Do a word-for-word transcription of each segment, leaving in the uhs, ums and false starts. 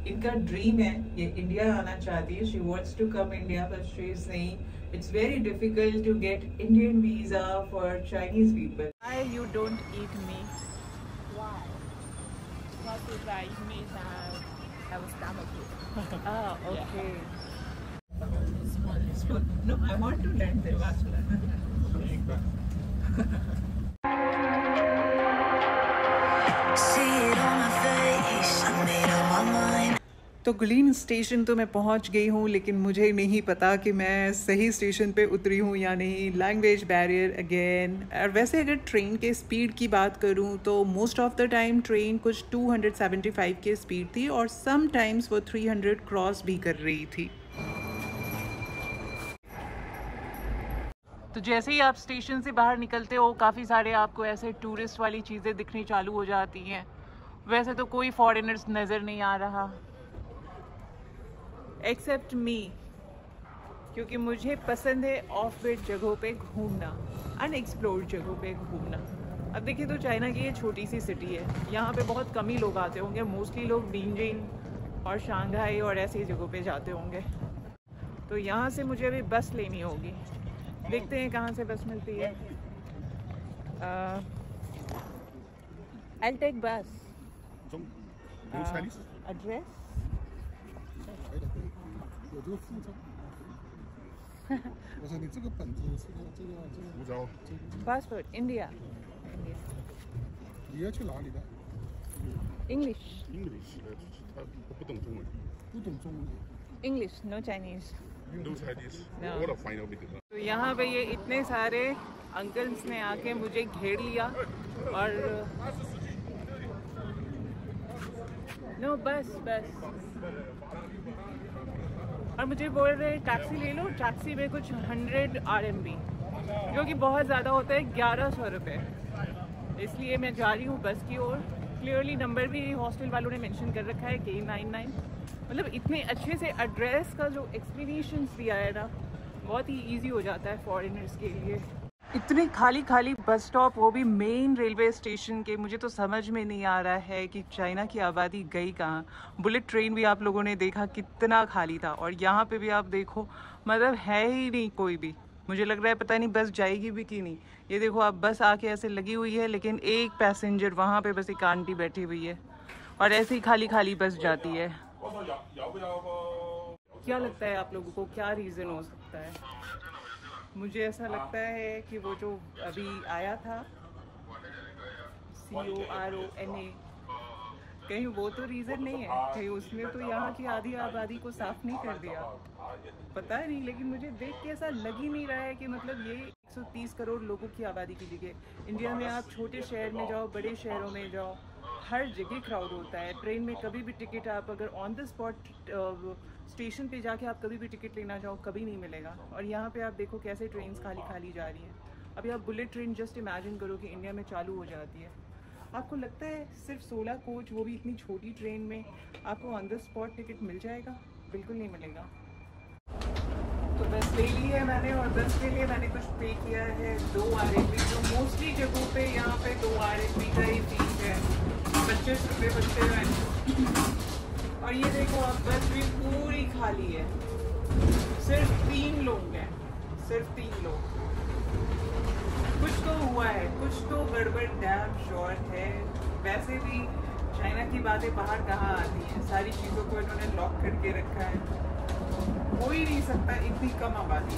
इनका ड्रीम है ये इंडिया आना चाहती है. She wants to come India but she is saying it's very difficult to get Indian visa for Chinese people. Why you don't eat meat? Why? Because if I eat meat, I have a stomach ache. Ah, okay. This one is No, I want to learn this. तो Guleen station तो मैं पहुंच गई हूँ, लेकिन मुझे नहीं पता कि मैं सही स्टेशन पे उतरी हूँ या नहीं. Language barrier again. और वैसे अगर ट्रेन के स्पीड की बात करूँ तो most of the time train कुछ टू सेवेंटी फाइव की स्पीड थी और सम टाइम्स वो थ्री हंड्रेड क्रॉस भी कर रही थी. तो जैसे ही आप स्टेशन से बाहर निकलते हो काफ़ी सारे आपको ऐसे टूरिस्ट वाली चीज़ें दिखनी चालू हो जाती हैं. वैसे तो कोई फॉरेनर्स नज़र नहीं आ रहा एक्सेप्ट मी, क्योंकि मुझे पसंद है ऑफ बीट जगहों पे घूमना, अनएक्सप्लोर्ड जगहों पे घूमना. अब देखिए तो चाइना की ये छोटी सी सिटी है, यहाँ पे बहुत कम ही लोग आते होंगे. मोस्टली लोग बीजिंग और शंघाई और ऐसी जगहों पे जाते होंगे. तो यहाँ से मुझे अभी बस लेनी होगी. देखते हैं कहाँ से बस मिलती है. I'll take bus. Address? 有这个护照。我说你这个本子是这个这个护照。 Passport, India. India. 你要去哪里的 English. ？English，他不懂中文。不懂中文。 English, no Chinese. No Chinese. No. What a final bit. तो यहाँ पे ये इतने सारे अंकल्स ने आके मुझे घेर लिया और नो बस बस और मुझे बोल रहे टैक्सी ले लो. टैक्सी में कुछ हंड्रेड आर एम बी जो कि बहुत ज़्यादा होता है, ग्यारह सौ रुपये. इसलिए मैं जा रही हूँ बस की ओर. क्लियरली नंबर भी हॉस्टल वालों ने मेंशन कर रखा है के नाइन नाइन. मतलब इतने अच्छे से एड्रेस का जो एक्सप्लेनेशन दिया है ना, बहुत ही ईजी हो जाता है फॉरेनर्स के लिए. इतने खाली खाली बस स्टॉप, वो भी मेन रेलवे स्टेशन के. मुझे तो समझ में नहीं आ रहा है कि चाइना की आबादी गई कहाँ. बुलेट ट्रेन भी आप लोगों ने देखा कितना खाली था, और यहाँ पे भी आप देखो मतलब है ही नहीं कोई भी. मुझे लग रहा है पता नहीं बस जाएगी भी कि नहीं. ये देखो आप बस आके ऐसे लगी हुई है, लेकिन एक पैसेंजर वहाँ पे बस एक आंटी बैठी हुई है और ऐसे ही खाली खाली बस जाती है. क्या लगता है आप लोगों को क्या रीज़न हो सकता है? मुझे ऐसा लगता है कि वो जो अभी आया था सी O R O N A, कहीं वो तो रीज़न नहीं है, कहीं उसने तो यहाँ की आधी आबादी को साफ नहीं कर दिया. पता नहीं, लेकिन मुझे देख के ऐसा लग ही नहीं रहा है कि मतलब ये एक सौ तीस करोड़ लोगों की आबादी की जगह इंडिया में आप छोटे शहर में जाओ, बड़े शहरों में जाओ, हर जगह क्राउड होता है. ट्रेन में कभी भी टिकट आप अगर ऑन द स्पॉट स्टेशन पे जाके आप कभी भी टिकट लेना चाहो कभी नहीं मिलेगा. और यहाँ पे आप देखो कैसे ट्रेन्स खाली खाली जा रही हैं. अभी आप बुलेट ट्रेन जस्ट इमेजिन करो कि इंडिया में चालू हो जाती है. आपको लगता है सिर्फ सोलह कोच, वो भी इतनी छोटी ट्रेन में, आपको ऑन द स्पॉट टिकट मिल जाएगा? बिल्कुल नहीं मिलेगा. तो बस ले ली है मैंने, और बस के लिए मैंने कुछ पे किया है दो आर एम बी. जो मोस्टली जगहों पे यहाँ पे दो आर एम बी का ही फीस है, पच्चीस रुपये बनते हैं. और ये देखो अब बस भी पूरी खाली है. सिर्फ तीन लोग हैं, सिर्फ तीन लोग. कुछ तो हुआ है, कुछ तो गड़बड़ डैम श्योर है. वैसे भी चाइना की बातें बाहर कहाँ आती हैं, सारी चीज़ों को इन्होंने लॉक करके रखा है. हो ही नहीं सकता इतनी कम आबादी.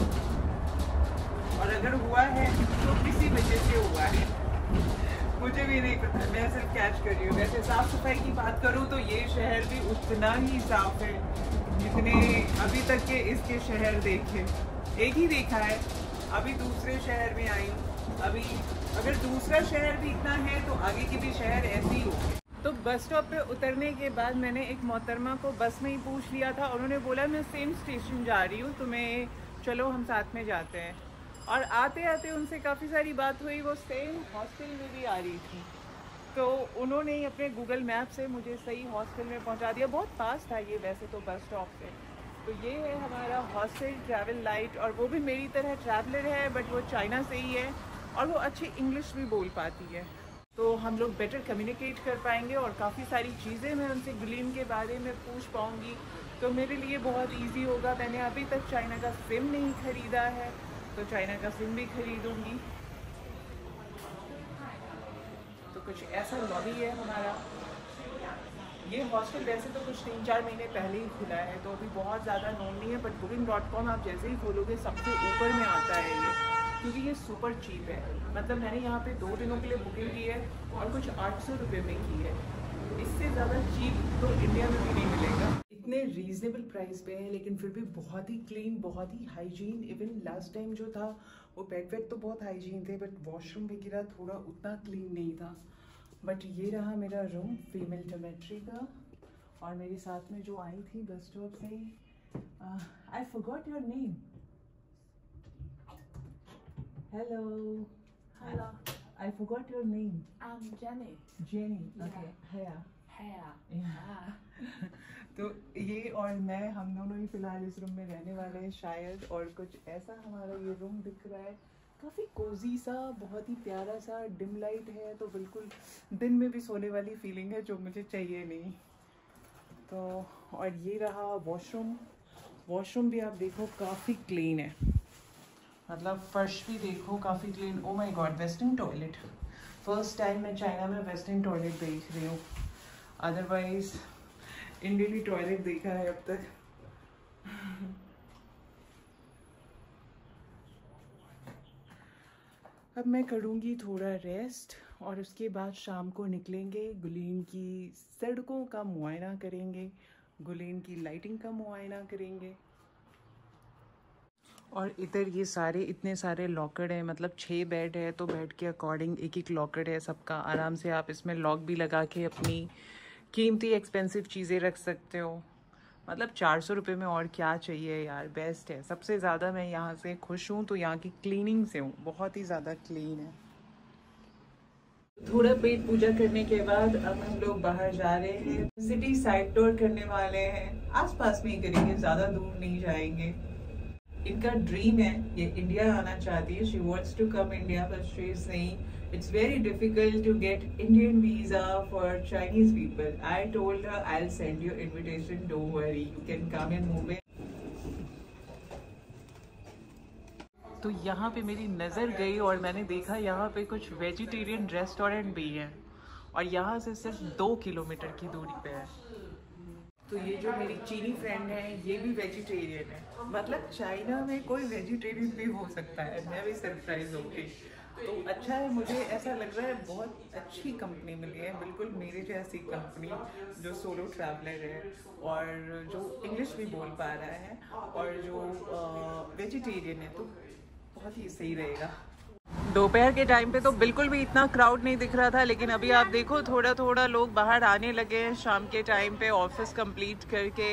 और अगर हुआ है तो किसी वजह से हुआ है, मुझे भी नहीं पता. मैं सिर्फ कैच कर रही हूँ. वैसे साफ सफाई की बात करूँ तो ये शहर भी उतना ही साफ है जितने अभी तक के इसके शहर देखे. एक ही देखा है, अभी दूसरे शहर में आई हूँ. अभी अगर दूसरा शहर भी इतना है तो आगे के भी शहर ऐसे ही होंगे. तो बस स्टॉप पे उतरने के बाद मैंने एक मोहतरमा को बस में ही पूछ लिया था. उन्होंने बोला मैं सेम स्टेशन जा रही हूँ, तो मैं चलो हम साथ में जाते हैं. और आते आते उनसे काफ़ी सारी बात हुई. वो सेम हॉस्टल में भी आ रही थी, तो उन्होंने अपने गूगल मैप से मुझे सही हॉस्टल में पहुंचा दिया. बहुत पास था ये वैसे तो बस स्टॉप से. तो ये है हमारा हॉस्टल ट्रैवल लाइट. और वो भी मेरी तरह ट्रैवलर है, बट वो चाइना से ही है और वो अच्छी इंग्लिश भी बोल पाती है. तो हम लोग बेटर कम्युनिकेट कर पाएंगे और काफ़ी सारी चीज़ें मैं उनसे गुलीन के बारे में पूछ पाऊँगी, तो मेरे लिए बहुत इजी होगा। मैंने अभी तक चाइना का सिम नहीं ख़रीदा है, तो चाइना का सिम भी खरीदूँगी। तो कुछ ऐसा लॉबी है हमारा। ये हॉस्टल वैसे तो कुछ तीन चार महीने पहले ही खुला है, तो अभी बहुत ज़्यादा नोन नहीं है, बट बुकिंग डॉट कॉम आप जैसे ही खोलोगे सबसे ऊपर में आता है ये, क्योंकि ये सुपर चीप है। मतलब मैंने यहाँ पे दो दिनों के लिए बुकिंग की है और कुछ आठ सौ रुपये में की है। इससे ज़्यादा चीप तो इंडिया में भी नहीं मिलेगा। इतने रीजनेबल प्राइस पे है, लेकिन फिर भी बहुत ही क्लीन, बहुत ही हाइजीन। इवन लास्ट टाइम जो था वो बेड वेड तो बहुत हाइजीन थे, बट वॉशरूम वगैरह थोड़ा उतना क्लीन नहीं था। बट ये रहा मेरा रूम फीमेल डॉर्मेट्री का, और मेरे साथ में जो आई थी बस स्टॉप से, I forgot your name. Hello Hello, I forgot your name. I'm Jenny. Jenny. Yeah. Okay, hiya. Hiya. Ah. तो ये और मैं, हम दोनों ही फिलहाल इस रूम में रहने वाले हैं शायद, और कुछ ऐसा हमारा ये रूम दिख रहा है। काफ़ी कोजी सा, बहुत ही प्यारा सा, डिम लाइट है, तो बिल्कुल दिन में भी सोने वाली फीलिंग है, जो मुझे चाहिए नहीं। तो और ये रहा वॉशरूम। वॉशरूम भी आप देखो काफ़ी क्लीन है, मतलब फर्श भी देखो काफ़ी clean. Oh my god, western toilet. First time मैं चाइना में वेस्टर्न टॉयलेट देख रही हूँ, अदरवाइज इंडियन टॉयलेट देखा है अब तक। अब मैं करूँगी थोड़ा रेस्ट, और उसके बाद शाम को निकलेंगे, गुलीन की सड़कों का मुआयना करेंगे, गुलीन की लाइटिंग का मुआयना करेंगे। और इधर ये सारे इतने सारे लॉकर हैं, मतलब छः बेड है, तो बेड के अकॉर्डिंग एक एक लॉकर है सबका। आराम से आप इसमें लॉक भी लगा के अपनी कीमती एक्सपेंसिव चीज़ें रख सकते हो। मतलब चार सौ रुपये में और क्या चाहिए यार, बेस्ट है। सबसे ज़्यादा मैं यहाँ से खुश हूँ तो यहाँ की क्लीनिंग से हूँ, बहुत ही ज़्यादा क्लीन है। थोड़ा पेट पूजा करने के बाद अब हम लोग बाहर जा रहे हैं, सिटी साइड टूर करने वाले हैं। आसपास में ही करेंगे, ज़्यादा दूर नहीं जाएंगे। इनका ड्रीम है, ये इंडिया आना चाहती है, she wants to come India, but she is saying it's very difficult to get Indian visa for Chinese people. I told her I'll send you invitation, don't worry, you can come in Mumbai. तो यहाँ पे मेरी नज़र गई और मैंने देखा यहाँ पे कुछ वेजिटेरियन रेस्टोरेंट भी हैं, और यहाँ से सिर्फ दो किलोमीटर की दूरी पे है। तो ये जो मेरी चीनी फ्रेंड है ये भी वेजिटेरियन है, मतलब चाइना में कोई वेजिटेरियन भी हो सकता है। मैं भी सरप्राइज हो गई। तो अच्छा है, मुझे ऐसा लग रहा है बहुत अच्छी कंपनी मिली है, बिल्कुल मेरे जैसी कंपनी जो सोलो ट्रैवलर है और जो इंग्लिश भी बोल पा रहा है और जो वेजिटेरियन है, तो बहुत ही सही रहेगा। दोपहर के टाइम पे तो बिल्कुल भी इतना क्राउड नहीं दिख रहा था, लेकिन अभी आप देखो थोड़ा थोड़ा लोग बाहर आने लगे हैं शाम के टाइम पे ऑफिस कंप्लीट करके।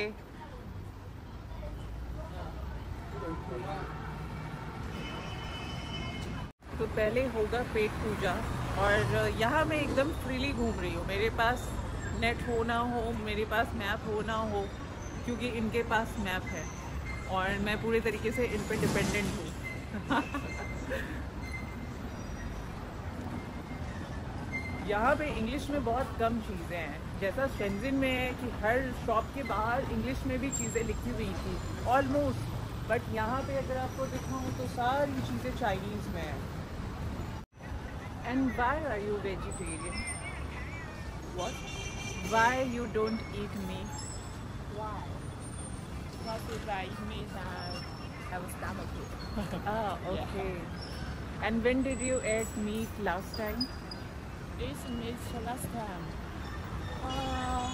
तो पहले होगा पेट पूजा, और यहाँ मैं एकदम फ्रीली घूम रही हूँ। मेरे पास नेट हो ना हो, मेरे पास मैप हो ना हो, क्योंकि इनके पास मैप है और मैं पूरे तरीके से इन पे डिपेंडेंट हूँ। यहाँ पे इंग्लिश में बहुत कम चीज़ें हैं, जैसा शेंजिन में है कि हर शॉप के बाहर इंग्लिश में भी चीज़ें लिखी हुई थी ऑलमोस्ट, बट यहाँ पे अगर आपको दिखाऊँ तो सारी चीज़ें चाइनीज़ में है। And why are you vegetarian? What? Why you don't eat meat? Why? Because if I eat meat, I have a stomach ache. Ah, okay. Yeah. And when did you eat meat last time? Eat meat last time. Uh,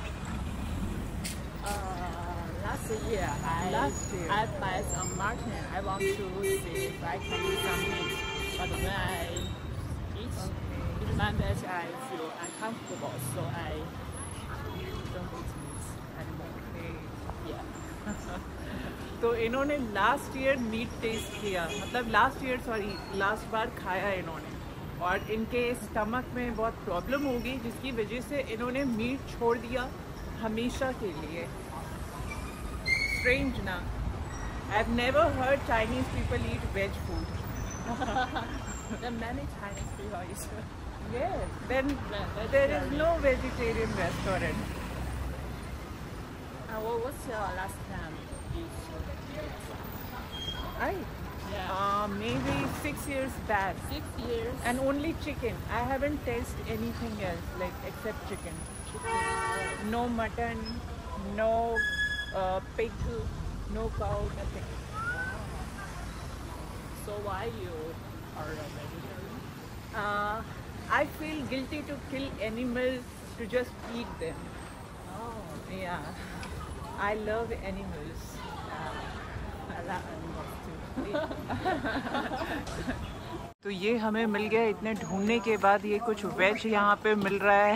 uh, last year, I Last year. I buy some mutton. I want to see if I can eat some meat, but when I eat, it meant that I feel uncomfortable, so I don't eat meat anymore. Yeah. तो इन्होंने last year meet taste किया, मतलब last year sorry last बार खाया इन्होंने, और इनके stomach में बहुत प्रॉब्लम हो गई, जिसकी वजह से इन्होंने मीट छोड़ दिया हमेशा के लिए। स्ट्रेंज ना, I've never heard Chinese people eat veg food. There are many Chinese people eat Yes. Then Ve- there is vegetarian. no vegetarian restaurant. Uh, what, what's your last time you should I Yeah. uh, maybe six years back, Six years. and only chicken. I haven't tasted anything else like except chicken. No mutton, no uh, pig, no cow, nothing. So why you are a vegetarian? Uh, I feel guilty to kill animals to just eat them. Oh, Yeah, I love animals. I love animals too. तो ये हमें मिल गया इतने ढूंढने के बाद, ये कुछ वेज यहाँ पे मिल रहा है।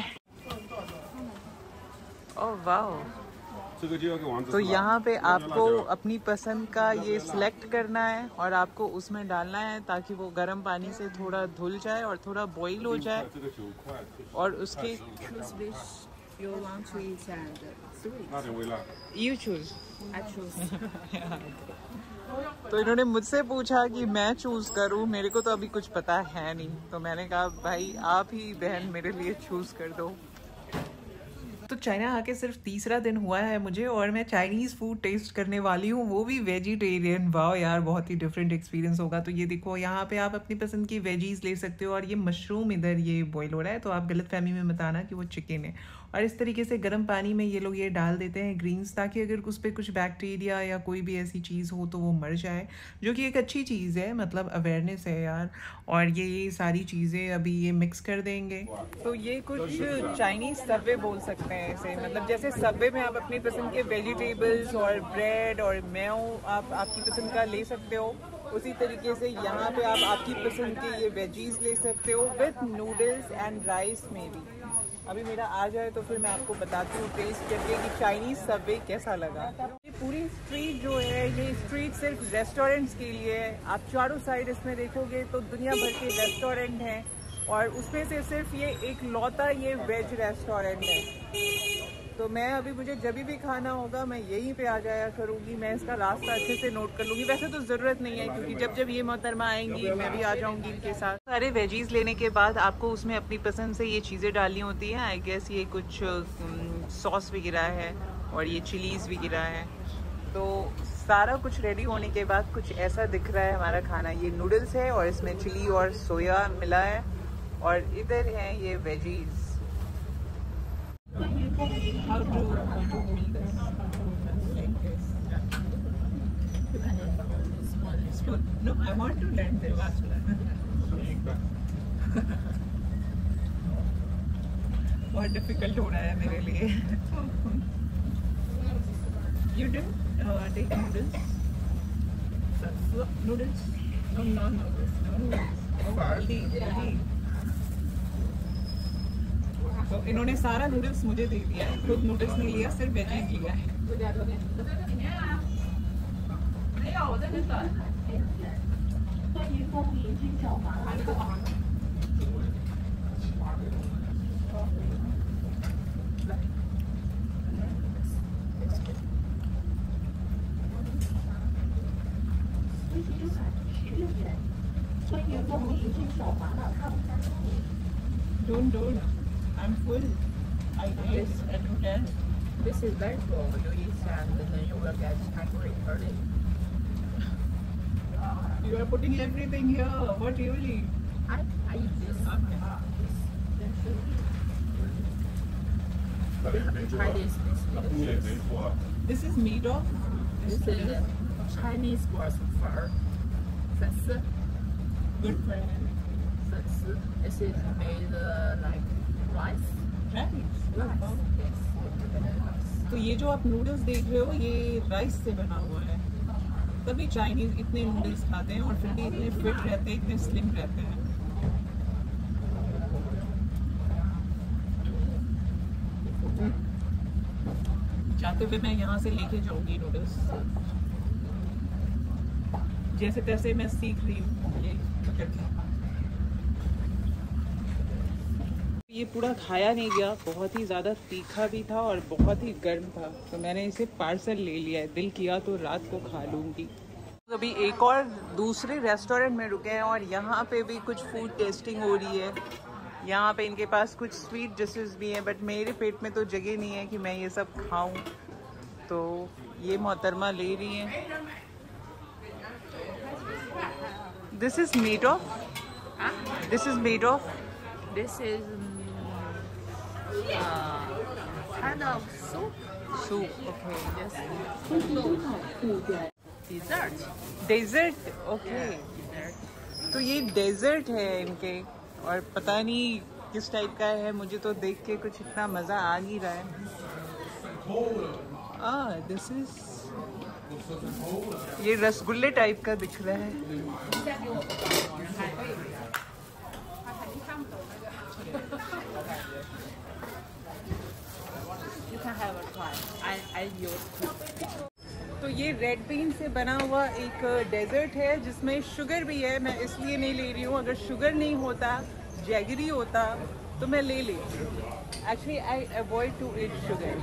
Oh wow. 这个就要给王子 तो 吃了 यहाँ पे 这个辣 आपको 椒 अपनी पसंद का ये सिलेक्ट करना है और आपको उसमें डालना है ताकि वो गर्म पानी से थोड़ा धुल जाए और थोड़ा बॉईल हो जाए 这个九块 और उसके Choose which you want to eat and sweet. 辣点微辣 you choose. I choose. तो इन्होंने मुझसे पूछा कि मैं चूज करूं, मेरे को तो अभी कुछ पता है नहीं, तो मैंने कहा भाई आप ही बहन मेरे लिए चूज कर दो। तो चाइना आके सिर्फ तीसरा दिन हुआ है मुझे और मैं चाइनीज़ फूड टेस्ट करने वाली हूँ, वो भी वेजिटेरियन। वाह यार, बहुत ही डिफरेंट एक्सपीरियंस होगा। तो ये देखो यहाँ पे आप अपनी पसंद की वेजीज ले सकते हो और ये मशरूम इधर ये बॉईल हो रहा है, तो आप गलत फहमी में मत आना कि वो चिकन है। और इस तरीके से गर्म पानी में ये लोग ये डाल देते हैं ग्रीन्स, ताकि अगर उस पर कुछ बैक्टीरिया या कोई भी ऐसी चीज़ हो तो वो मर जाए, जो कि एक अच्छी चीज़ है, मतलब अवेयरनेस है यार। और ये ये सारी चीज़ें अभी ये मिक्स कर देंगे। तो ये कुछ चाइनीज़ सबवे बोल सकते हैं इसे, मतलब जैसे सबवे में आप अपनी पसंद के वेजिटेबल्स और ब्रेड और मेयो आप आपकी पसंद का ले सकते हो, उसी तरीके से यहाँ पे आप आपकी पसंद के ये वेजीज ले सकते हो विथ नूडल्स एंड राइस में भी। अभी मेरा आ जाए तो फिर मैं आपको बताती हूँ टेस्ट करके कि चाइनीज़ सबवे कैसा लगा। ये पूरी स्ट्रीट जो है, ये स्ट्रीट सिर्फ रेस्टोरेंट्स के लिए है। आप चारों साइड इसमें देखोगे तो दुनिया भर के रेस्टोरेंट हैं और उसमें से सिर्फ ये एक लौता ये वेज रेस्टोरेंट है। तो मैं अभी मुझे जब भी खाना होगा मैं यहीं पे आ जाया करूँगी, मैं इसका रास्ता अच्छे से नोट कर लूँगी। वैसे तो ज़रूरत नहीं है क्योंकि जब जब ये मोहतरमा आएंगी मैं भी आ जाऊँगी इनके साथ। सारे वेजीज लेने के बाद आपको उसमें अपनी पसंद से ये चीज़ें डालनी होती हैं। आई गेस ये कुछ सॉस वगैरह है और ये चिलीज़ वगैरह है। तो सारा कुछ रेडी होने के बाद कुछ ऐसा दिख रहा है हमारा खाना। ये नूडल्स है और इसमें चिली और सोया मिला है और इधर हैं ये veggies. How to, how to hold this? Like this. Spoon. No, I want to learn this. बहुत डिफिकल्ट हो रहा है मेरे लिए। You do uh, take noodles? Noodles? No, no noodles. No noodles. Oh, healthy, healthy. तो इन्होंने सारा noodles मुझे दे दिया है, खुद नूडल्स नहीं लिया, सिर्फ वेजीज लिया है। Don't don't. I'm full. I guess I do that. This is very cool. You eat and then you will get hungry early. You are putting everything here. What you will eat? I, I eat this. Try this. This, This is meat of. this is Chinese word for 粉丝. Good for you. 粉丝. This is made uh, like rice. Rice. Rice. Yes. तो ये जो आप noodles देख रहे हो ये rice से बना हुआ है। तभी चाइनीज इतने नूडल्स खाते हैं और फिर भी इतने फिट रहते हैं, इतने स्लिम रहते हैं। जाते हुए मैं यहाँ से लेके जाऊंगी नूडल्स, जैसे तैसे मैं सीख रही हूँ ये पकड़ के। ये पूरा खाया नहीं गया, बहुत ही ज़्यादा तीखा भी था और बहुत ही गर्म था, तो मैंने इसे पार्सल ले लिया है। दिल किया तो रात को खा लूँगी। अभी एक और दूसरे रेस्टोरेंट में रुके हैं और यहाँ पे भी कुछ फूड टेस्टिंग हो रही है। यहाँ पे इनके पास कुछ स्वीट डिशेस भी हैं, बट मेरे पेट में तो जगह नहीं है कि मैं ये सब खाऊं, तो ये मोहतरमा ले रही हैं। This is made of this is made of This is um, uh, kind of soup. Soup. Okay, Dessert. Dessert. Okay, तो ये डेजर्ट है इनके, और पता नहीं किस टाइप का है, मुझे तो देख के कुछ इतना मज़ा आ नहीं रहा है। आ दिस इज, ये रसगुल्ले टाइप का दिख रहा है। You can have a try. I I use. तो ये रेड बीन से बना हुआ एक डेजर्ट है जिसमें शुगर भी है। मैं इसलिए नहीं ले रही हूँ, अगर शुगर नहीं होता, जैगरी होता तो मैं ले लेती। Actually I avoid to eat sugar.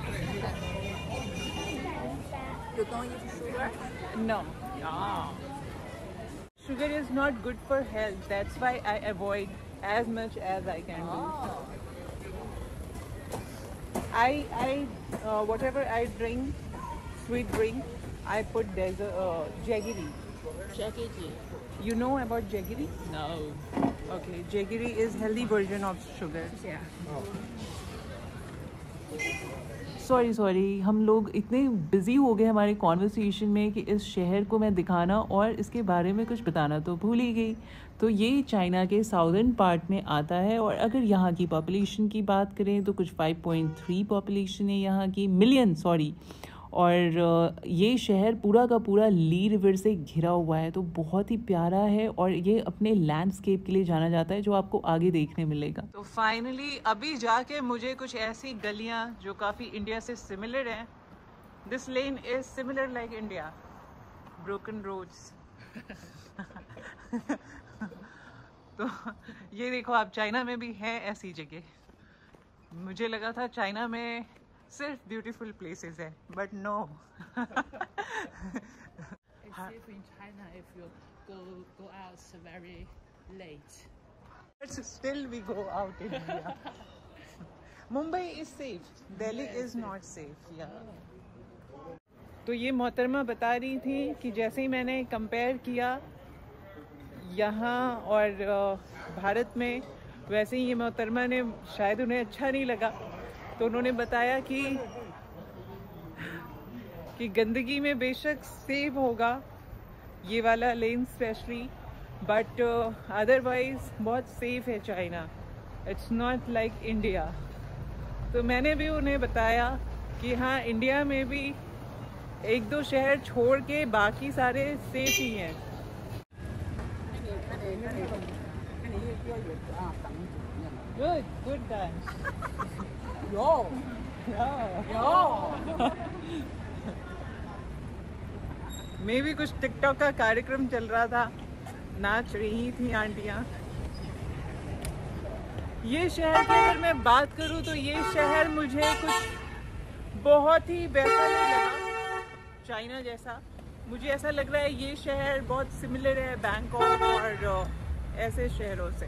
You don't eat sugar? No, Yeah. sugar is not good for health. That's why I avoid as much as I can do. Oh. I I uh, whatever I drink, sweet drink, I put desert uh, jaggery. Jaggery. You know about jaggery? No. Okay, jaggery is healthy version of sugar. Yeah. Sorry sorry हम लोग इतने busy हो गए हमारे conversation में कि इस शहर को मैं दिखाना और इसके बारे में कुछ बताना तो भूल ही गई। तो ये चाइना के साउदर्न पार्ट में आता है, और अगर यहाँ की पॉपुलेशन की बात करें तो कुछ फाइव पॉइंट थ्री पॉपुलेशन है यहाँ की, मिलियन सॉरी। और ये शहर पूरा का पूरा ली रिवर से घिरा हुआ है, तो बहुत ही प्यारा है, और ये अपने लैंडस्केप के लिए जाना जाता है जो आपको आगे देखने मिलेगा। तो फाइनली अभी जाके मुझे कुछ ऐसी गलियां जो काफ़ी इंडिया से सिमिलर हैं। This lane is similar like India, broken roads. तो ये देखो आप, चाइना में भी है ऐसी जगह। मुझे लगा था चाइना में सिर्फ ब्यूटीफुल प्लेसेस है, but no. It's safe in China if you go go out very late. But still we go out in India. Mumbai is safe, Delhi is not safe. Yeah. तो ये मोहतरमा बता रही थी कि जैसे ही मैंने कंपेयर किया यहाँ और भारत में, वैसे ही ये मोहतरमा ने, शायद उन्हें अच्छा नहीं लगा, तो उन्होंने बताया कि कि गंदगी में बेशक सेफ होगा ये वाला लेन स्पेशली, बट अदरवाइज बहुत सेफ है China. It's not like India. तो मैंने भी उन्हें बताया कि हाँ, इंडिया में भी एक दो शहर छोड़ के बाकी सारे सेफ ही हैं। Good good dance. Yo. Yo. मैं भी कुछ टिकटॉक का कार्यक्रम चल रहा था, नाच रही थी आंटियाँ। ये शहर की अगर मैं बात करूँ तो ये शहर मुझे कुछ बहुत ही वैसा नहीं लगा चाइना जैसा। मुझे ऐसा लग रहा है ये शहर बहुत सिमिलर है बैंकॉक और ऐसे शहरों से।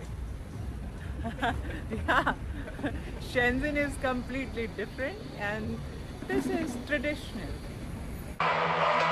yeah. Shenzhen is completely different and this is traditional.